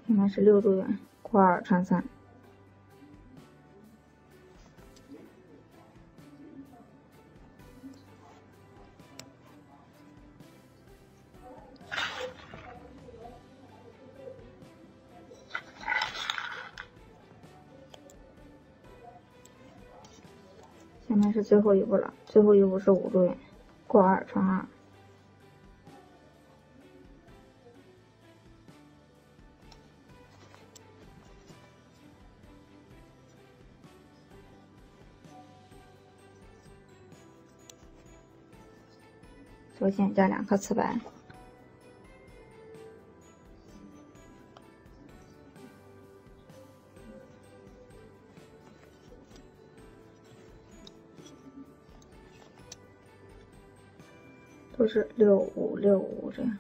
现在是6周圆，括2穿3。下面是最后一步了，最后一步是5周圆，括2穿2。左线加2颗刺白，都是6、5、6、5这样。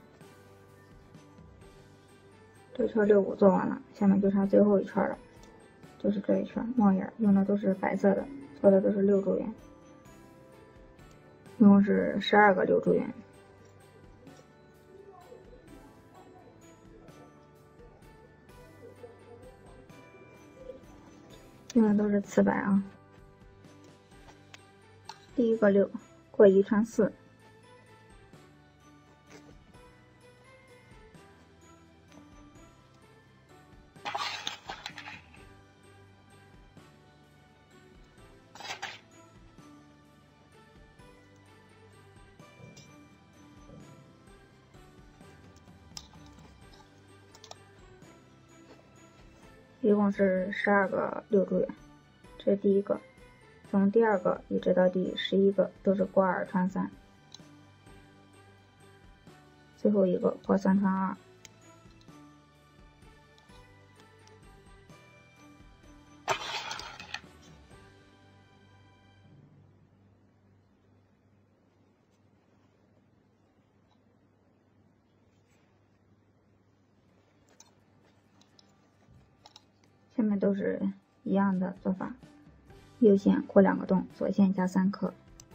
这圈6、5做完了，下面就差最后一圈了，就是这一圈帽檐，用的都是白色的，做的都是6周圆，一共是12个6周圆。用的都是刺白啊。第一个6，括1穿4。一共是12个6周圆，这是第一个，从第2个一直到第11个都是括2穿3，最后一个括3穿2。下面都是一样的做法，右线括2个洞，左线加3颗。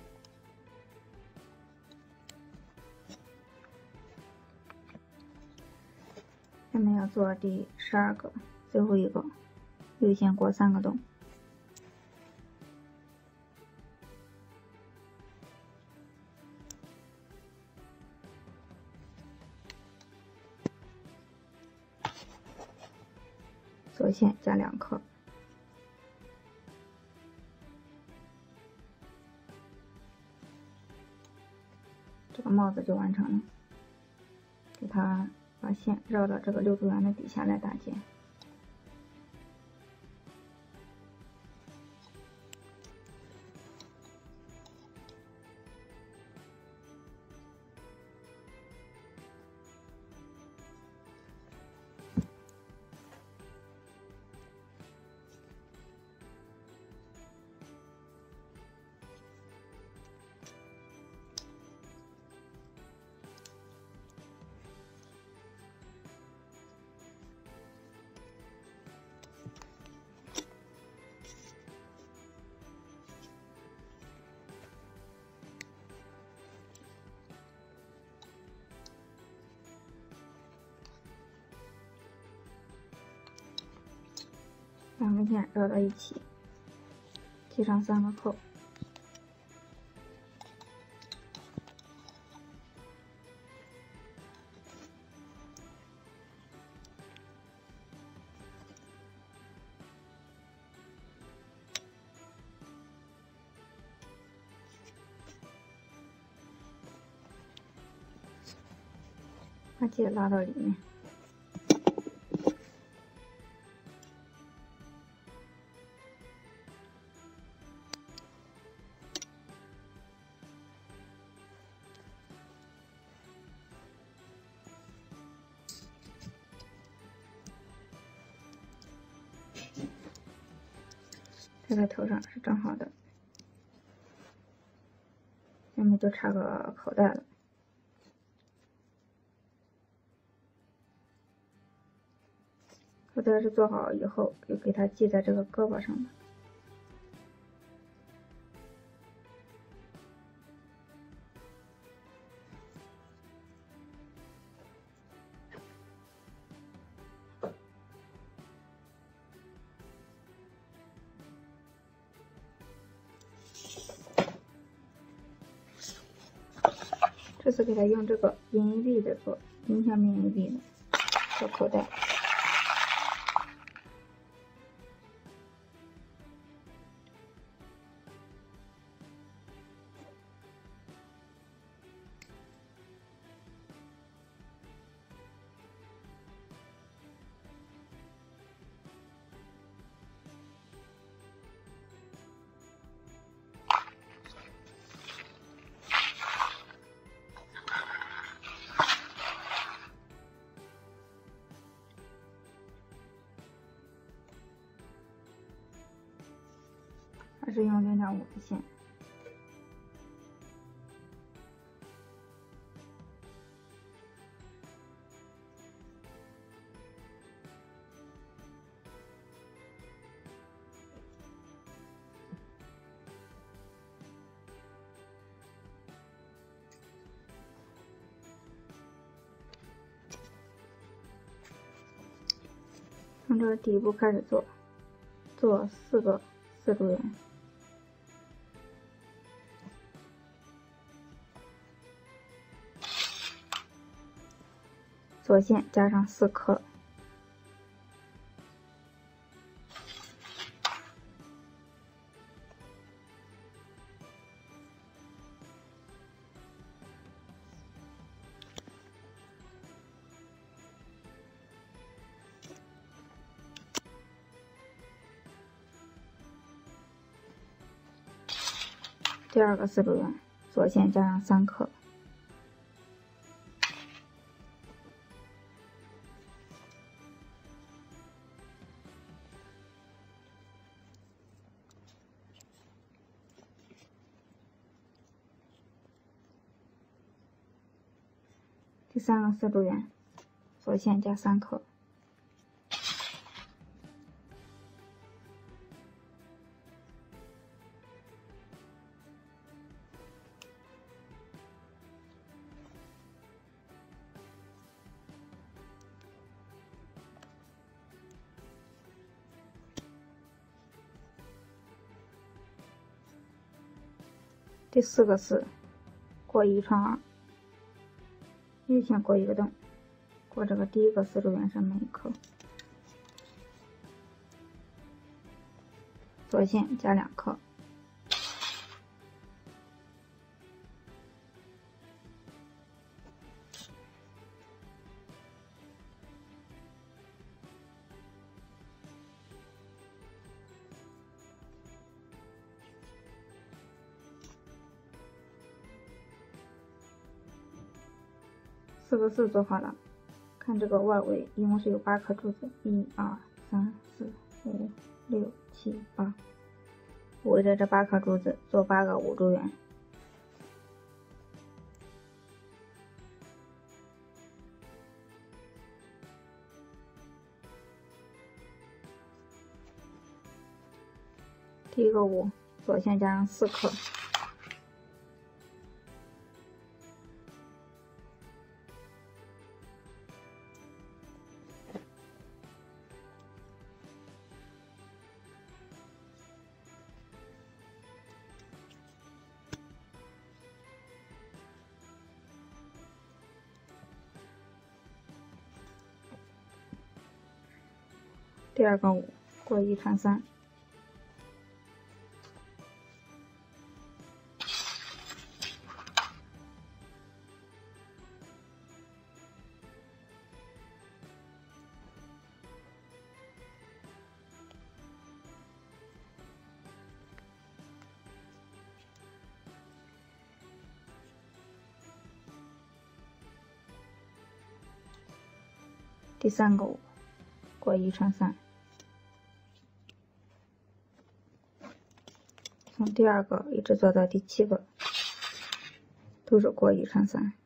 下面要做第12个，最后一个，右线括3个洞。左线加2颗，这个帽子就完成了。给它把线绕到这个6周圆的底下来打结。2根线绕到一起，系上3个扣。把结拉到里面。戴在头上是正好的，下面就差个口袋了。口袋是做好以后，就给它系在这个胳膊上的。 次给它用这个银币的做，影响免疫币的做口袋。还是用0.5的线。从这个底部开始做4个4珠圆。左线加上4颗，第二个4珠圆，左线加上3颗。第三个4珠圆，左线加3颗。第4个4，过1串2。右线过一个洞，过这个第一个4珠圆上面1颗，左线加2颗，4个4做好了，看这个外围一共是有8颗珠子，1、2、3、4、5、6、7、8，围着这8颗珠子做8个5珠圆。第一个5，左线加上4颗。第二个5，过1串3。第三个5，过1串3。从第二个一直做到第7个，都是过1串3。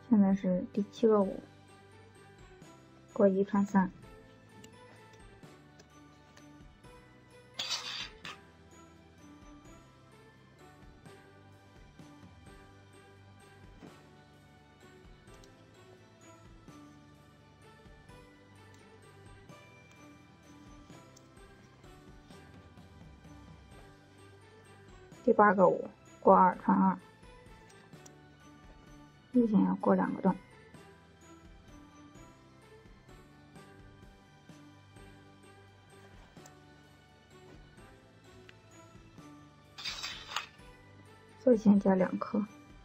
现在是第7个5，过1穿3，第8个5，过2穿2，右线要过2个洞。左线加2颗，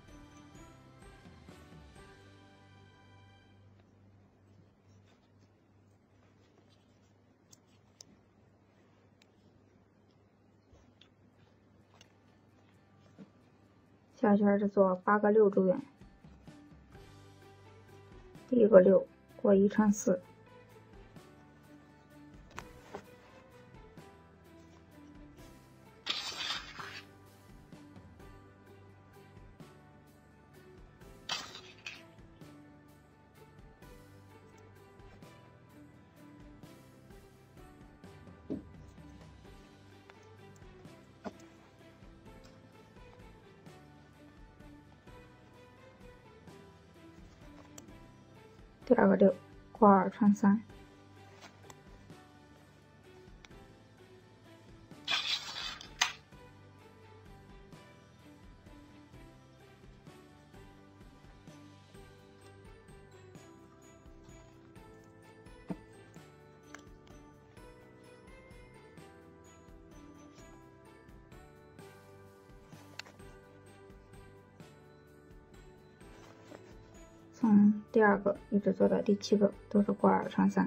下圈是做8个6珠圆，第一个6过1穿4，第二个6过2穿3，从第2个一直做到第7个，都是过2穿3。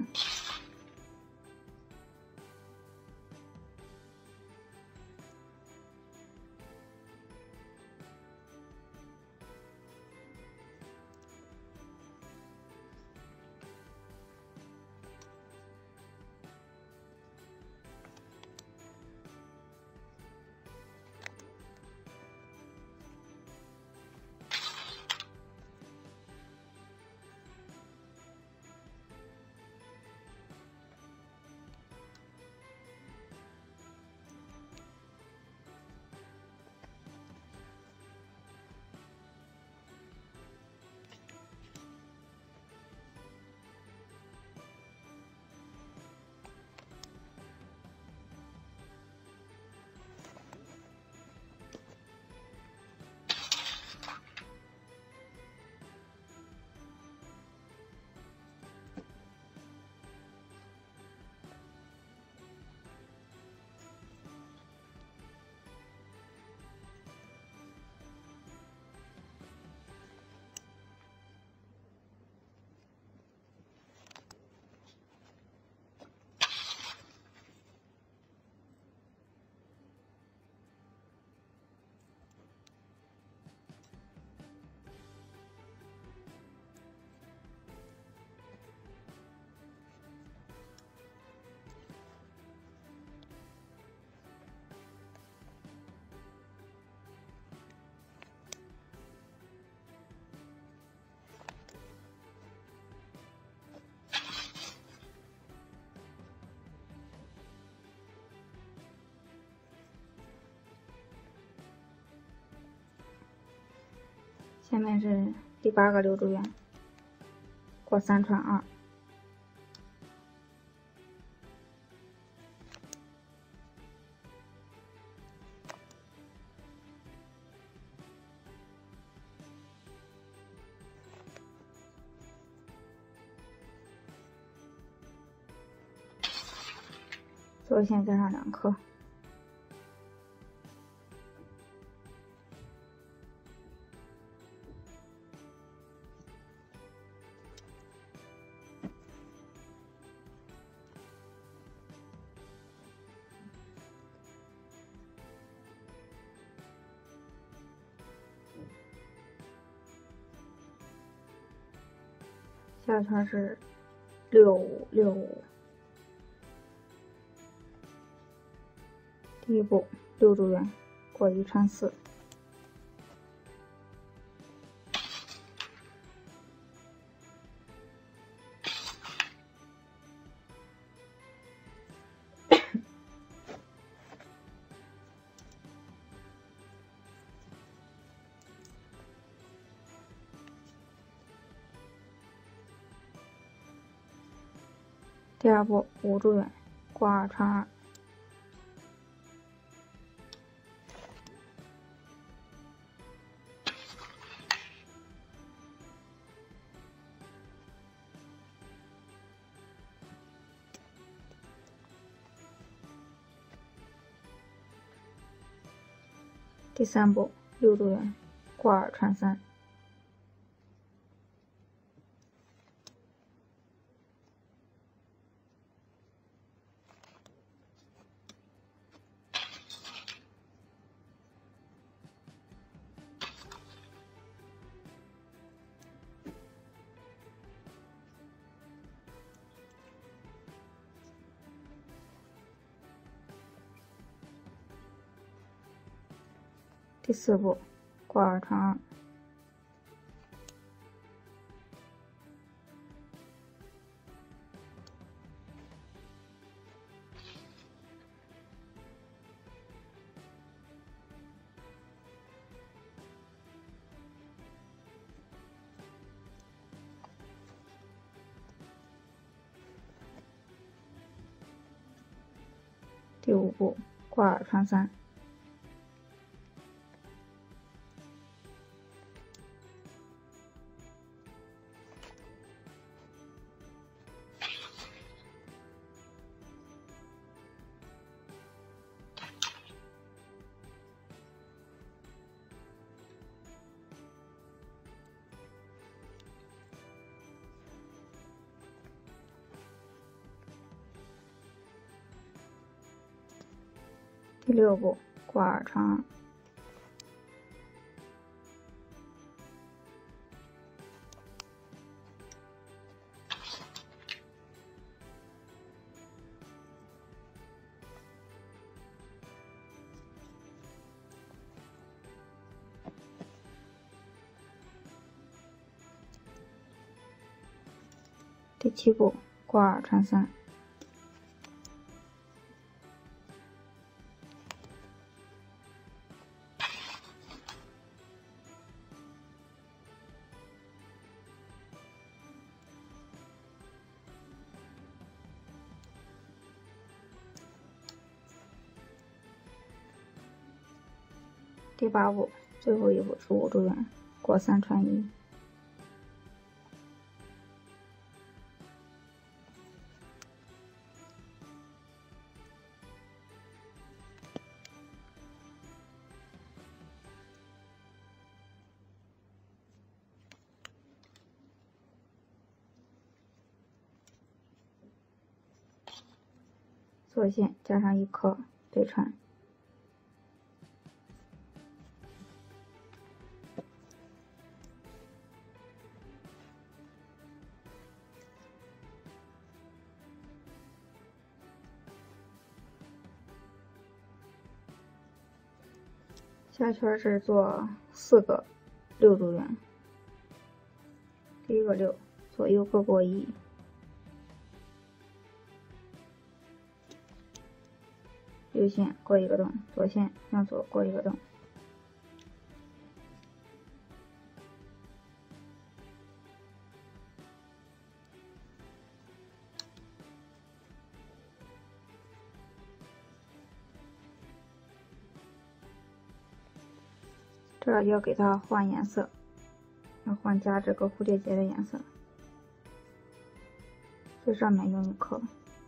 下面是第8个6珠圆，过3穿2，左线加上2颗。下圈是656，第一步6珠圆，过1穿4， 第二步5助元，挂2穿2。第三步6助元，挂2穿3。第四步挂2穿2。第5步挂2穿3。第6步挂2穿2。第7步挂2穿3。第8步最后一步是5助元，挂3穿1。左线加上1颗对穿。下圈是做4个6助元，第一个6，左右各过1，右线过1个洞，左线向左过1个洞。这儿要给它换颜色，要换加这个蝴蝶结的颜色。最上面用1颗。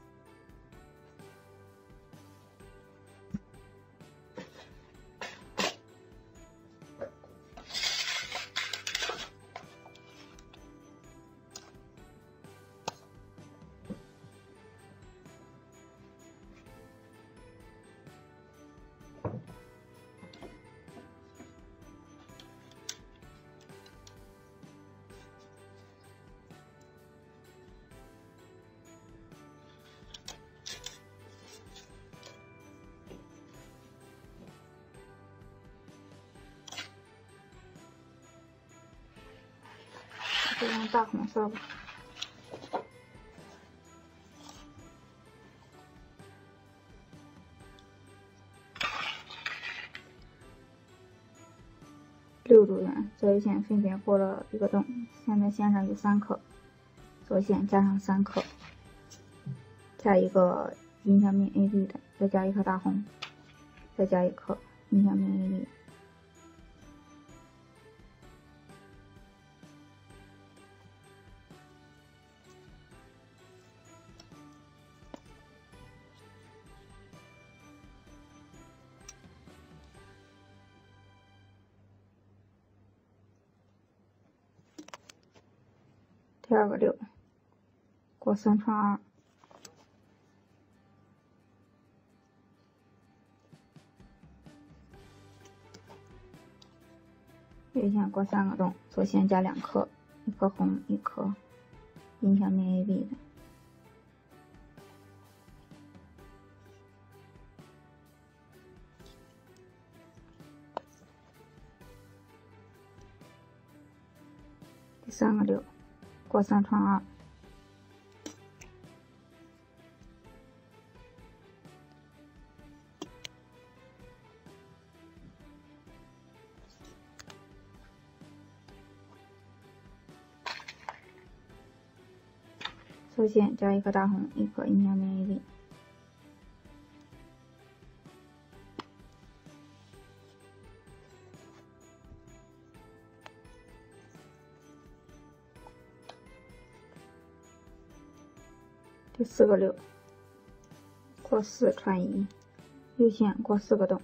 就用大红色吧。6助元，这一线分别过了1个洞，现在线上有3颗，左线加上3颗。 加一个阴向面 AB 的，再加一颗大红，再加一颗阴向面 AB。第二个6，过3串2，右线过3个洞，左线加2颗，一颗红，一颗阴向面 AB 的。第3个6，过3串2，左线加一颗大红，一颗阴向面 AB。第4个6，过4串1，右线过4个洞，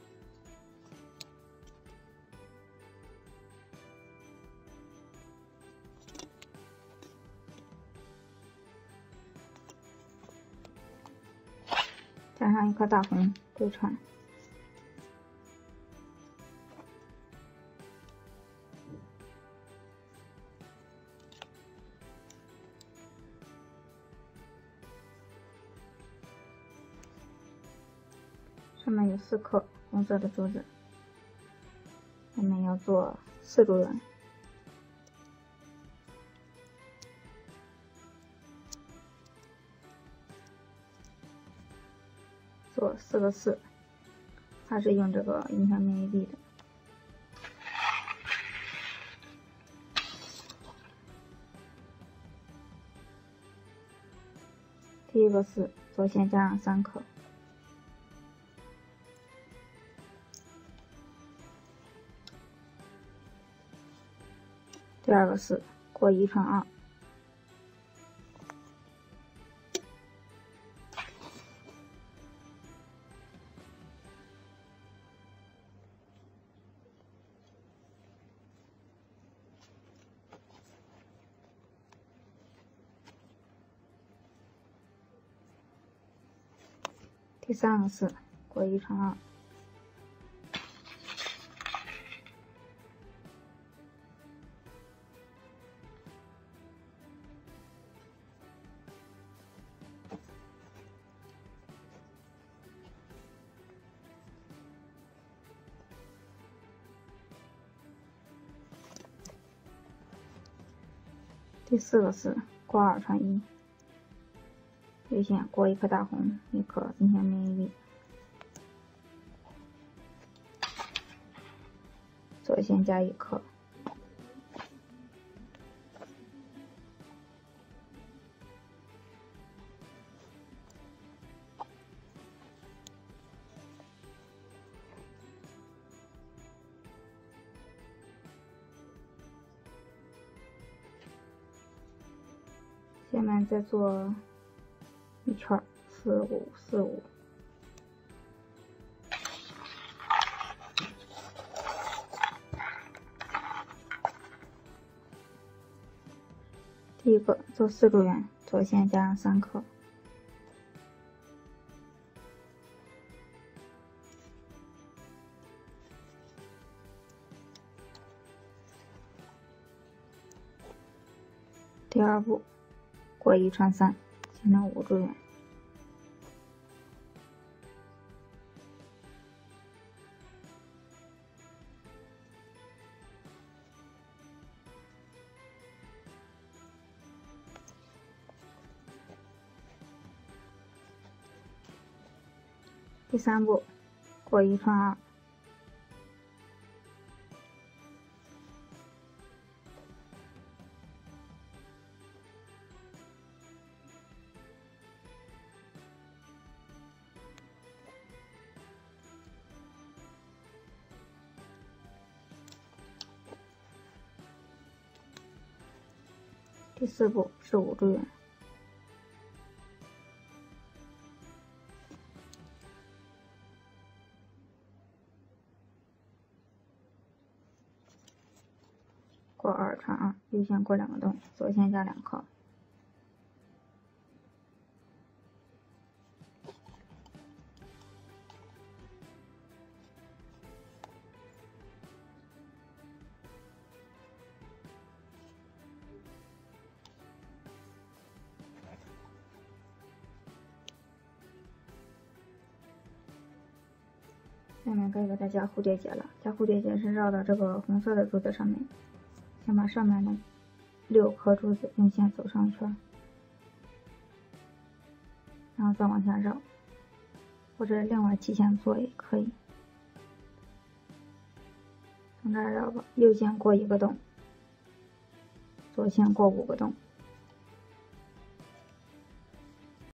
加上一颗大红对穿。上面有4颗红色的珠子，下面要做4珠圆，做4个4，还是用这个阴向面 AB 的。第一个4，左线加上3颗。第二个4，过1串2，第3个4，过1串2。第4个4，过2串1，右线过一颗大红，一颗阴向面 AB， 左线加1颗，下面再做一圈45、45。第一个做4珠圆，左线加上3颗。第二步过1串3，形成5珠圆。第3步过1串2， 第4步是5助圆。过2穿2，右线过2个洞，左线加2颗。下面该给它加蝴蝶结了，加蝴蝶结是绕到这个红色的珠子上面，先把上面的6颗珠子用线走上圈，然后再往下绕，或者另外提前做也可以。从这儿绕吧，右线过1个洞，左线过5个洞。